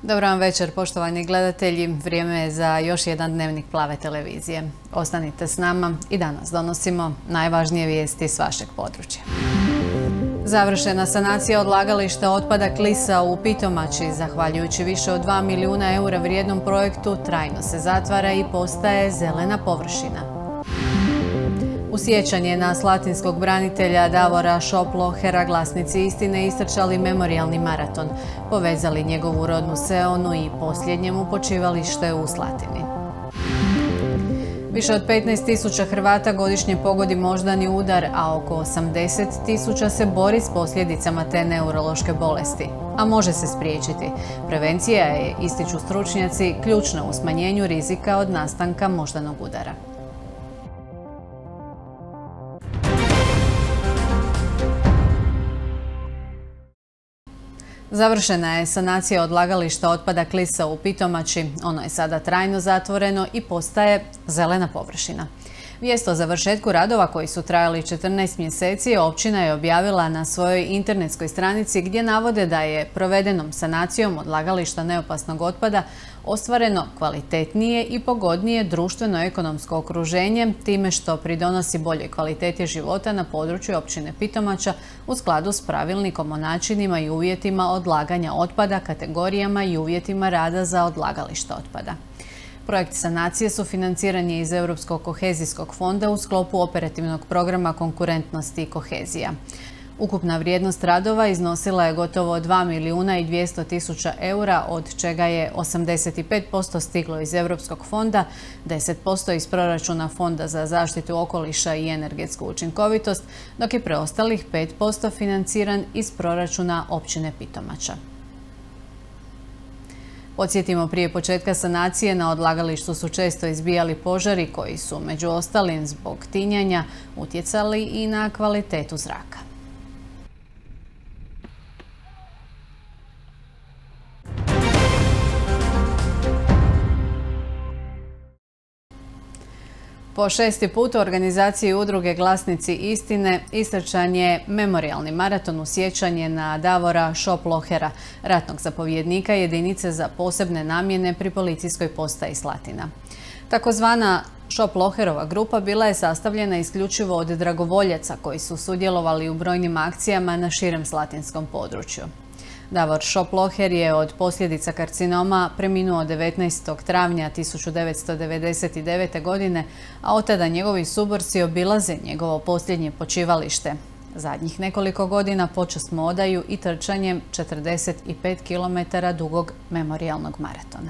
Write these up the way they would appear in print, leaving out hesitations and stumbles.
Dobar vam večer, poštovani gledatelji. Vrijeme je za još jedan dnevnik Plave televizije. Ostanite s nama i danas donosimo najvažnije vijesti s vašeg područja. Završena sanacija odlagališta otpada Klisa u Pitomači. Zahvaljujući više od 2 milijuna eura vrijednom projektu, trajno se zatvara i postaje zelena površina. U sjećanje na slatinskog branitelja Davora Šoplohera glasnici istine istrčali memorijalni maraton, povezali njegovu rodnu Seonu i posljednje mu počivalište u Slatini. Više od 15.000 Hrvata godišnje pogodi moždani udar, a oko 80.000 se bori s posljedicama te neurološke bolesti. A može se spriječiti. Prevencija je, ističu stručnjaci, ključna u smanjenju rizika od nastanka moždanog udara. Završena je sanacija odlagališta otpada Klisa u Pitomači. Ono je sada trajno zatvoreno i postaje zelena površina. Vijest o završetku radova koji su trajali 14 mjeseci općina je objavila na svojoj internetskoj stranici gdje navode da je provedenom sanacijom odlagališta neopasnog otpada ostvareno kvalitetnije i pogodnije društveno-ekonomsko okruženje time što pridonosi boljoj kvaliteti života na području općine Pitomača u skladu s pravilnikom o načinima i uvjetima odlaganja otpada, kategorijama i uvjetima rada za odlagališta otpada. Projekt sanacije sufinanciran je iz Europskog kohezijskog fonda u sklopu operativnog programa Konkurentnost i kohezija. Ukupna vrijednost radova iznosila je gotovo 2 milijuna i 200 tisuća eura, od čega je 85% stiglo iz Europskog fonda, 10% iz proračuna Fonda za zaštitu okoliša i energetsku učinkovitost, dok je preostalih 5% financiran iz proračuna općine Pitomača. Podsjetimo, prije početka sanacije na odlagalištu su često izbijali požari koji su, među ostalim zbog tinjanja, utjecali i na kvalitetu zraka. Po 6. put u organizaciji udruge Glasnici istine istrčan je memorijalni maraton u sjećanje na Davora Šoplohera, ratnog zapovjednika jedinice za posebne namjene pri policijskoj postaji Slatina. Takozvana Šoploherova grupa bila je sastavljena isključivo od dragovoljaca koji su sudjelovali u brojnim akcijama na širem slatinskom području. Davor Šoploher je od posljedica karcinoma preminuo 19. travnja 1999. godine, a od tada njegovi suborci obilaze njegovo posljednje počivalište. Zadnjih nekoliko godina počasmo odaju i trčanjem 45 km dugog memorijalnog maratona.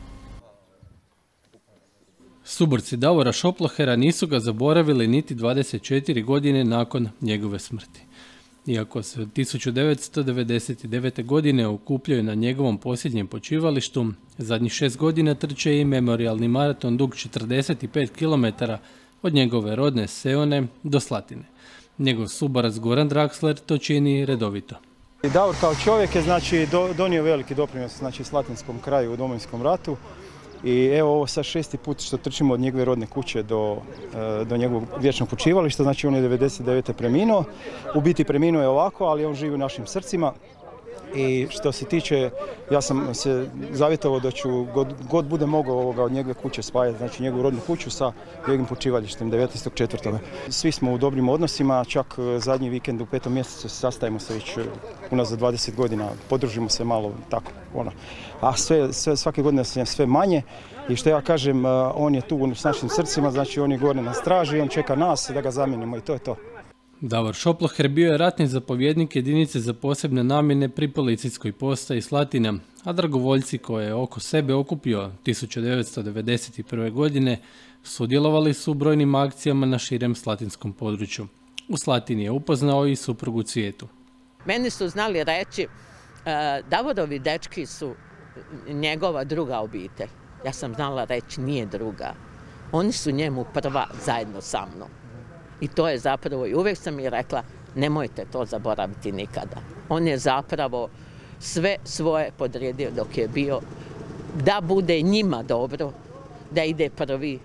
Suborci Davora Šoplohera nisu ga zaboravili niti 24 godine nakon njegove smrti. Iako se od 1999. godine okupljaju na njegovom posljednjem počivalištu, zadnjih 6 godina trče i memorijalni maraton dug 45 km od njegove rodne Seone do Slatine. Njegov suborac Goran Draxler to čini redovito. Davor kao čovjek je donio veliki doprinos slatinskom kraju u Domovinskom ratu. I evo ovo sad 6. put što trčimo od njegove rodne kuće do njegovog vječnog počivališta, znači on je 99. preminuo. U biti preminuo je ovako, ali on živi u našim srcima. I što se tiče, ja sam se zavjetovao da ću god bude mogao od njegove kuće spajati, znači njegovu rodnu kuću sa njegovim počivalištem 19.4. Svi smo u dobrim odnosima, čak zadnji vikend u 5. mjesecu sastajemo se već unazad 20 godina, podružimo se malo tako. A svake godine se sve manje i što ja kažem, on je tu s našim srcima, znači on je gore na straži, on čeka nas da ga zamijenimo i to je to. Davor Šoploher bio je ratni zapovjednik jedinice za posebne namjene pri policijskoj postaji Slatina, a dragovoljci koje je oko sebe okupio 1991. godine sudjelovali su u brojnim akcijama na širem slatinskom području. U Slatini je upoznao i suprugu Cvijetu. Meni su znali reći, Davorovi dečki su njegova druga obitelj. Ja sam znala reći, nije druga. Oni su njemu prva zajedno sa mnom. I to je zapravo, i uvijek sam mi rekla, nemojte to zaboraviti nikada. On je zapravo sve svoje podredio dok je bio, da bude njima dobro, da ide prvi,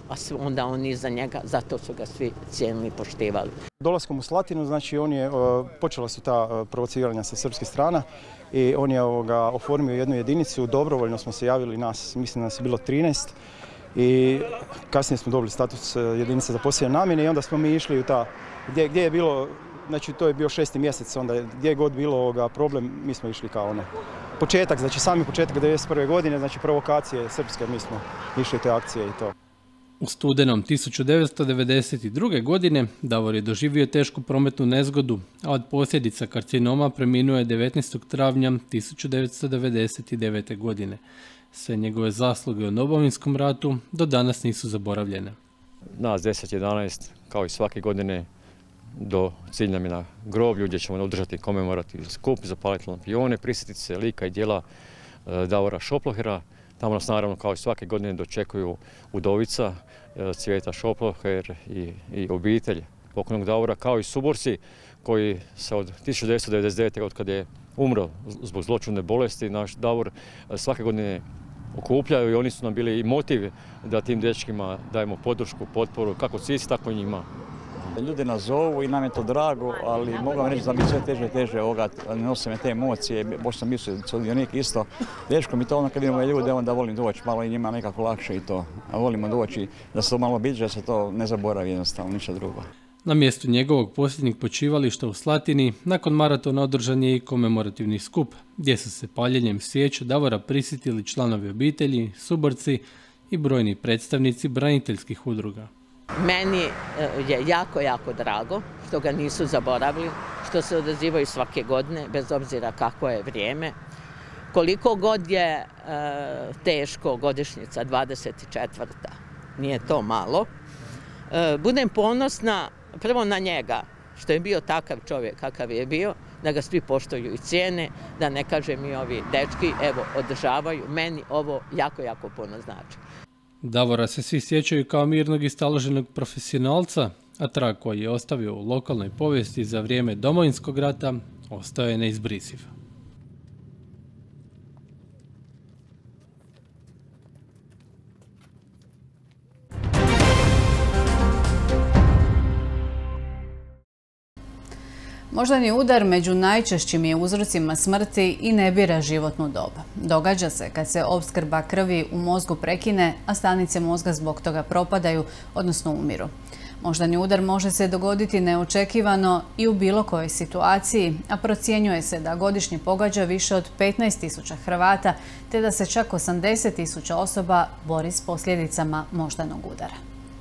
a onda oni iza njega, zato su ga svi cijenili i poštivali. Dolaskom u Slatinu, znači počela su ta provociranja sa srpske strane i on je oformio jednu jedinicu, dobrovoljno smo se javili nas, mislim da nas je bilo 13 i kasnije smo dobili status jedinice za posebne namjene i onda smo mi išli u ta, gdje je bilo, znači to je bio 6. mjesec, onda gdje je god bilo problem, mi smo išli kao početak, znači sami početak 1991. godine, znači provokacije srpske, mi smo išli te akcije i to. U studenom 1992. godine Davor je doživio tešku prometnu nezgodu, a od posljedica karcinoma preminuo je 19. travnja 1999. godine. Sve njegove zasluge u Domovinskom ratu do danas nisu zaboravljene. Nas 10-11, kao i svake godine, do cilj nam je na groblju gdje ćemo održati komemorativni skup, zapaliti lampione, prisjetiti se lika i djela Davora Šoplohera. Tamo nas naravno kao i svake godine dočekuju udovica Cvijeta Šoploher i obitelj pokojnog Davora, kao i suborci koji se od 1999. od kad je umro zbog zloćudne bolesti, naš Davor svake godine okupljaju i oni su nam bili i motiv da tim dečkima dajemo podršku, potporu, kako cici, tako i njima. Ljudi nas zovu i nam je to drago, ali mogu vam reći da mi sve teže i teže nose me te emocije, boš sam mislio sudionik isto. Teško mi to ono kad vidimo ljude, onda volim doći, malo i njima nekako lakše i to. A volimo doći da se to malo biđe, da se to ne zaboravi jednostavno, ništa drugo. Na mjestu njegovog posljednjeg počivališta u Slatini, nakon maratona održan je i komemorativni skup, gdje su se paljenjem svijeća Davora prisjetili članovi obitelji, suborci i brojni predstavnici braniteljskih udruga. Meni je jako, jako drago što ga nisu zaboravili, što se odazivaju svake godine, bez obzira kako je vrijeme. Koliko god je teško godišnjica 24. Nije to malo. Budem ponosna prvo na njega, što je bio takav čovjek kakav je bio, da ga svi poštuju i cijene, da ne kažem i ovi dečki, evo, održavaju. Meni ovo jako, jako puno znači. Davora se svi sjećaju kao mirnog i staloženog profesionalca, a trag koji je ostavio u lokalnoj povijesti za vrijeme Domovinskog rata ostao je neizbrisiv. Moždani udar među najčešćim je uzrocima smrti i ne bira životnu dob. Događa se kad se opskrba krvi u mozgu prekine, a stanice mozga zbog toga propadaju, odnosno umiru. Moždani udar može se dogoditi neočekivano i u bilo kojoj situaciji, a procjenjuje se da godišnje pogađa više od 15.000 Hrvata, te da se čak 80.000 osoba bori s posljedicama moždanog udara.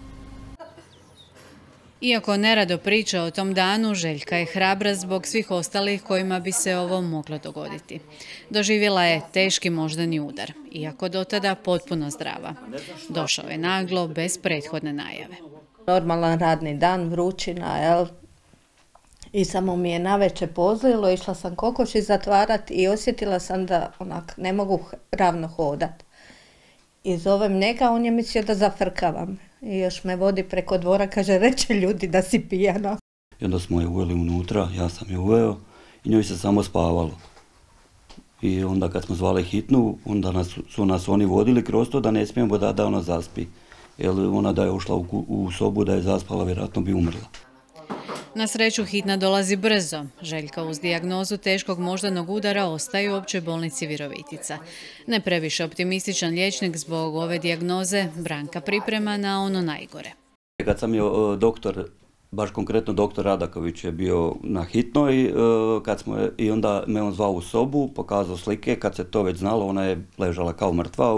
Iako nerado priča o tom danu, Željka je hrabra zbog svih ostalih kojima bi se ovo moglo dogoditi. Doživjela je teški moždani udar, iako do tada potpuno zdrava. Došao je naglo, bez prethodne najave. Normalan radni dan, vrućina, jel? I samo mi je navečer pozlilo, išla sam kokoši zatvarati i osjetila sam da ne mogu ravno hodati. I zovem njega, on je mislio da zafrkavam. I još me vodi preko dvora, kaže, reče ljudi da si pijana. I onda smo je uveli unutra, ja sam je uveo i njoj se samo spavalo. I onda kad smo zvali hitnu, onda su nas oni vodili kroz to da ne smijemo da ona zaspi. Jer ona da je ušla u sobu, da je zaspala, vjerojatno bi umrla. Na sreću hitna dolazi brzo. Željka uz dijagnozu teškog moždanog udara ostaje u općoj bolnici Virovitica. Ne previše optimističan liječnik zbog ove dijagnoze Branka priprema na ono najgore. Kad sam je doktor, baš konkretno doktor Radaković je bio na hitnoj, i onda me on zvao u sobu, pokazao slike, kad se to već znalo, ona je ležala kao mrtva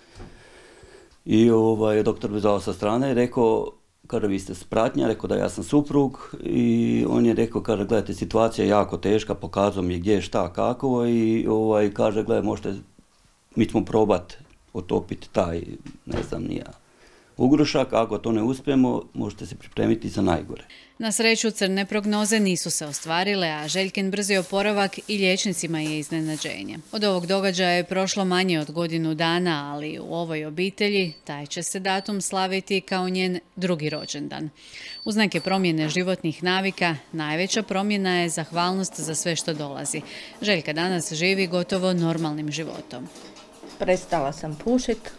i doktor bi zvao sa strane i rekao, kaže, vi ste spratnja, rekao da ja sam suprug i on je rekao, kaže, gledajte, situacija je jako teška, pokazao mi gdje, šta, kako i kaže, gledaj, mi ćemo probati otopiti taj, ne znam ni ja, ugrušak, ako to ne uspijemo, možete se pripremiti za najgore. Na sreću crne prognoze nisu se ostvarile, a Željkin brzi oporavak i liječnicima je iznenađenje. Od ovog događaja je prošlo manje od godinu dana, ali u ovoj obitelji taj će se datum slaviti kao njen drugi rođendan. Uz neke promjene životnih navika, najveća promjena je zahvalnost za sve što dolazi. Željka danas živi gotovo normalnim životom. Prestala sam pušiti,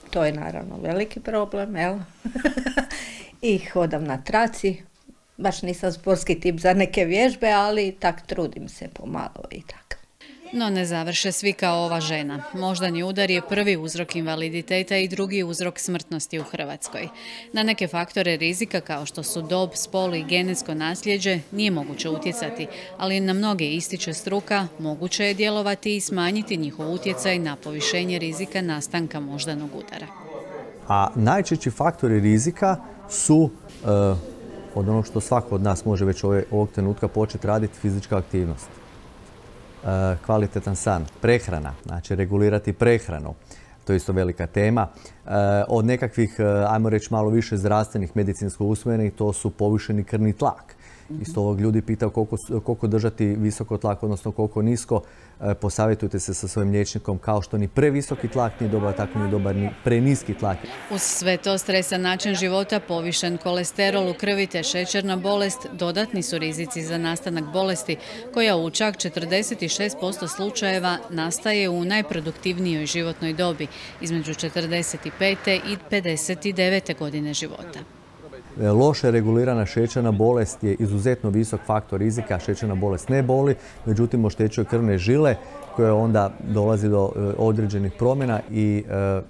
To je naravno veliki problem, jel? I hodam na traci. Baš nisam sportski tip za neke vježbe, ali tak trudim se pomalo i tako. No ne završe svi kao ova žena. Moždani udar je prvi uzrok invaliditeta i drugi uzrok smrtnosti u Hrvatskoj. Na neke faktore rizika kao što su dob, spol i genetsko nasljeđe nije moguće utjecati, ali na mnoge, ističe struka, moguće je djelovati i smanjiti njihov utjecaj na povišenje rizika nastanka moždanog udara. A najčešći faktori rizika su od onog što svako od nas može već ovog trenutka početi raditi, fizička aktivnost. Kvalitetan san, prehrana, znači regulirati prehranu, to je isto velika tema. Od nekakvih, ajmo reći, malo više zdravstvenih, medicinsko usmjerenih, to su povišeni krvni tlak. Isto ovog ljudi pitao koliko držati visoko tlak, odnosno koliko nisko. Posavjetujte se sa svojim liječnikom, kao što ni previsoki tlak nije dobar, tako nije dobar ni preniski tlak. Uz sve to stresan način života, povišen kolesterol u krvi te šećerna bolest dodatni su rizici za nastanak bolesti koja u čak 46% slučajeva nastaje u najproduktivnijoj životnoj dobi, između 45. i 59. godine života. Loše regulirana šećerna bolest je izuzetno visok faktor rizika. Šećerna bolest ne boli, međutim oštećuje krvne žile koje onda dolazi do određenih promjena i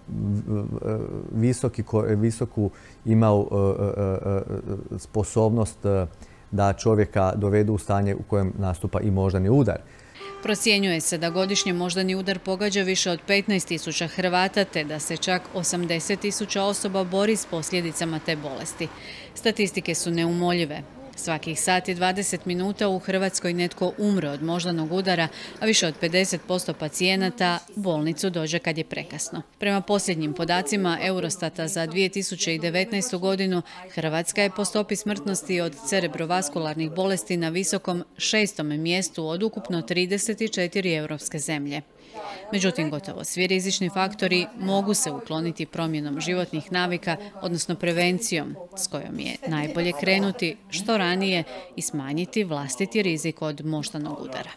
visoku ima sposobnost da čovjeka dovedu u stanje u kojem nastupa i moždani udar. Procjenjuje se da godišnje moždani udar pogađa više od 15.000 Hrvata, te da se čak 80.000 osoba bori s posljedicama te bolesti. Statistike su neumoljive. Svakih sat i 20 minuta u Hrvatskoj netko umre od moždanog udara, a više od 50% pacijenata u bolnicu dođe kad je prekasno. Prema posljednjim podacima Eurostata za 2019. godinu, Hrvatska je po stopi smrtnosti od cerebrovaskularnih bolesti na visokom 6. mjestu od ukupno 34 europske zemlje. Međutim, gotovo svi rizični faktori mogu se ukloniti promjenom životnih navika, odnosno prevencijom, s kojom je najbolje krenuti što ranije i smanjiti vlastiti rizik od moždanog udara.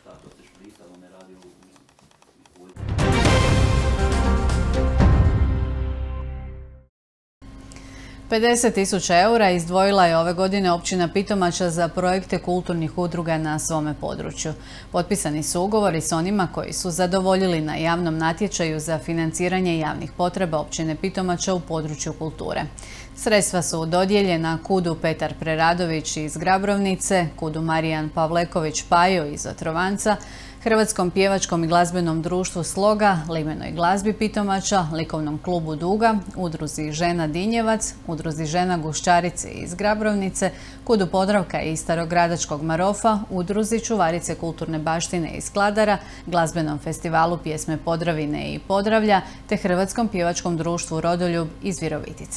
€50.000 izdvojila je ove godine općina Pitomača za projekte kulturnih udruga na svome području. Potpisani su ugovori s onima koji su zadovoljili na javnom natječaju za financiranje javnih potreba općine Pitomača u području kulture. Sredstva su dodijeljena KUD-u Petar Preradović iz Grabrovnice, KUD-u Marijan Pavleković Pajo iz Otrovanca, Hrvatskom pjevačkom i glazbenom društvu Sloga, Limenoj glazbi Pitomača, Likovnom klubu Duga, Udruzi Žena Dinjevac, Udruzi Žena Guščarice iz Grabrovnice, KUD-u Podravka i Starogradačkog Marofa, Udruzi Čuvarice kulturne baštine iz Kladara, Glazbenom festivalu pjesme Podravine i Podravlja, te Hrvatskom pjevačkom društvu Rodoljub iz Virovitice.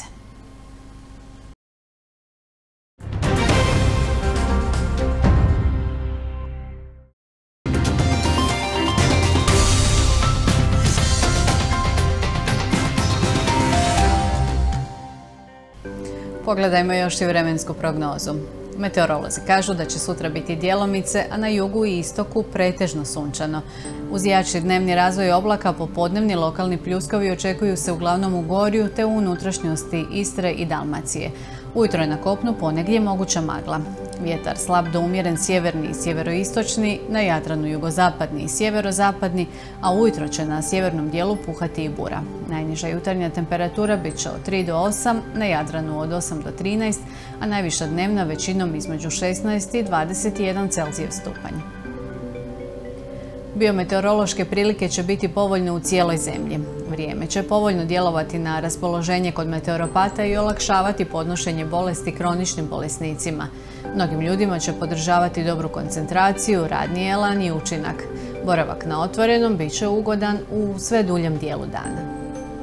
Pogledajmo još i vremensku prognozu. Meteorolozi kažu da će sutra biti djelomice, a na jugu i istoku pretežno sunčano. Uz jači dnevni razvoj oblaka, popodnevni lokalni pljuskovi očekuju se uglavnom u Gorju te u unutrašnjosti Istre i Dalmacije. Ujutro je na kopnu ponegdje moguća magla. Vjetar slab do umjeren sjeverni i sjeveroistočni, na Jadranu jugozapadni i sjeverozapadni, a ujutro će na sjevernom dijelu puhati i bura. Najniža jutarnja temperatura bit će od 3 do 8, na Jadranu od 8 do 13, a najviša dnevna većinom između 16 i 21 Celzijev stupanj. Biometeorološke prilike će biti povoljne u cijeloj zemlji. Vrijeme će povoljno djelovati na raspoloženje kod meteoropata i olakšavati podnošenje bolesti kroničnim bolesnicima. Mnogim ljudima će podržavati dobru koncentraciju, radni elan i učinak. Boravak na otvorenom bit će ugodan u sve duljem dijelu dana.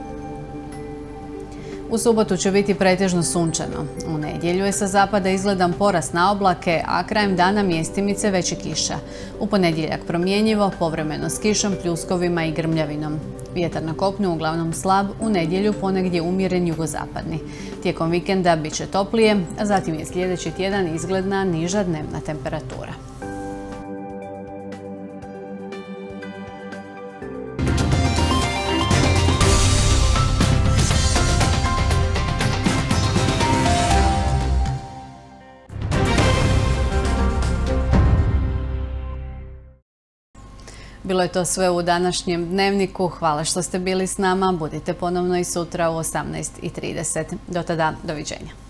U subotu će biti pretežno sunčano. U nedjelju je sa zapada izgledan porast na oblake, a krajem dana mjestimice već i kiša. U ponedjeljak promjenjivo, povremeno s kišom, pljuskovima i grmljavinom. Vjetar na kopnu uglavnom slab, u nedjelju ponegdje umjeren jugozapadni. Tijekom vikenda bit će toplije, a zatim je sljedeći tjedan izgledna niža dnevna temperatura. bilo je to sve u današnjem Dnevniku. Hvala što ste bili s nama. Budite ponovno i sutra u 18:30. Do tada, doviđenja.